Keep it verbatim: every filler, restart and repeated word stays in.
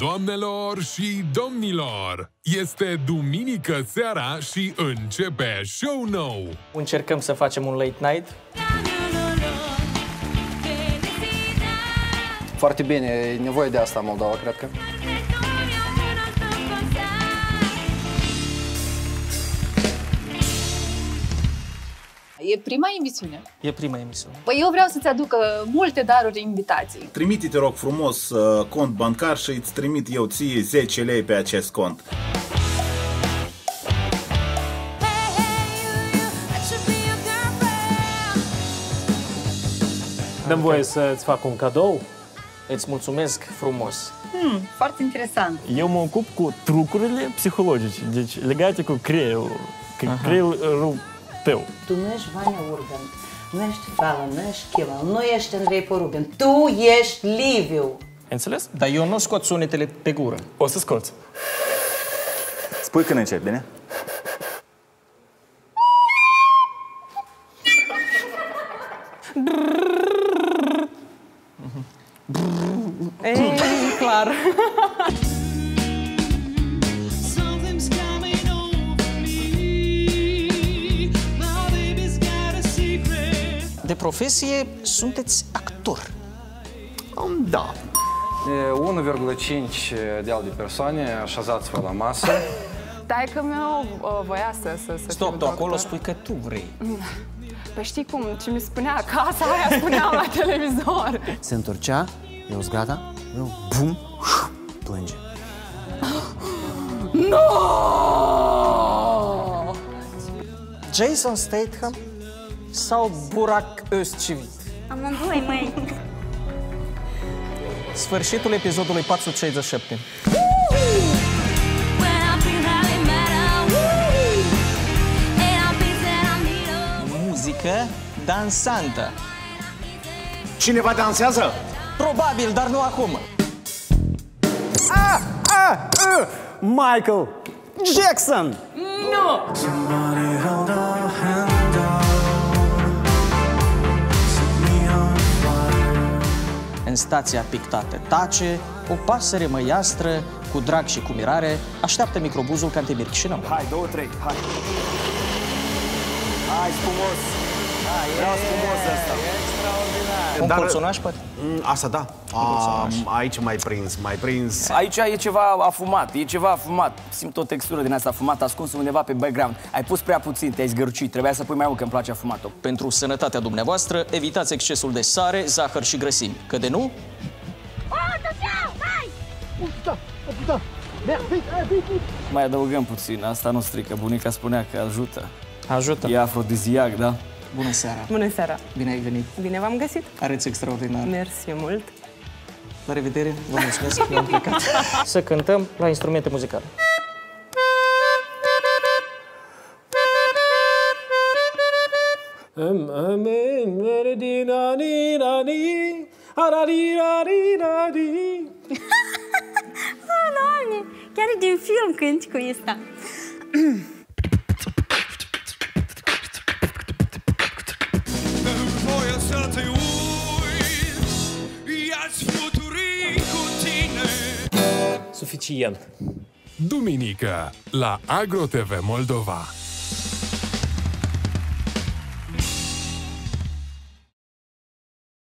Doamnelor și domnilor, este duminică seara și începe show nou. Încercăm să facem un late night. Foarte bine, e nevoie de asta Moldova, cred că. E prima emisiune. E prima emisiune. Păi eu vreau să-ți aduc multe daruri invitații. Trimite, te rog frumos, uh, cont bancar și îți trimit eu ție zece lei pe acest cont. Dăm voie să-ți fac un cadou? Îți mulțumesc frumos. Hmm, foarte interesant. Eu mă ocup cu trucurile psihologice, deci legate cu creierul, cu creierul tău. Tu nu ești Vania Urban, nu ești Fala, nu ești Chila, nu ești Andrei Porubin, tu ești Liviu. Înțeles? Dar eu nu scot sunetele pe gură. O să scoți. Spui când începi, bine? Ei, clar. De profesie sunteți actor. Da. unu virgulă cinci ideal de persoane, așezați-vă la masă. Taică meu voia să, să, să Stop, tu acolo spui că tu vrei. Păi știi cum, ce mi spunea acasă, aia spuneam la televizor. Se întorcea, eu sunt gata, eu, bum, plânge. No! Jason Statham sau Burak Özçivit? Amândoi, măi. Sfârșitul episodului patru sute șaizeci și șapte. Muzică dansantă. Cineva dansează? Probabil, dar nu acum. Ah, ah, uh, Michael Jackson! Nu! În stația pictată tace, o pasăre măiastră, cu drag și cu mirare, așteaptă microbuzul Cantemir Chișinău. Hai, două, trei, hai! Hai, spumos! Hai, vreau spumos ăsta! Un Dar... colțonaș, poate? Asta da. A, aici mai prins, mai prins. Aici e ceva afumat, e ceva afumat. Simt o textură din asta afumată, ascunsă undeva pe background. Ai pus prea puțin, te-ai zgârcit, trebuia să pui mai mult, că îmi place afumatul. Pentru sănătatea dumneavoastră, evitați excesul de sare, zahăr și grăsimi. Că de nu... Mai adăugăm puțin, asta nu strică. Bunica spunea că ajută. Ajută. E afrodiziac, da? Bună seara! Bună seara! Bine ai venit! Bine v-am găsit! Arăți extraordinar! Mersi mult! La revedere! Vă mulțumesc! Eu am plecat! Să cântăm la instrumente muzicale. Doamne, chiar e din film cânticul ăsta. Suficient. Duminică la AgroTV Moldova.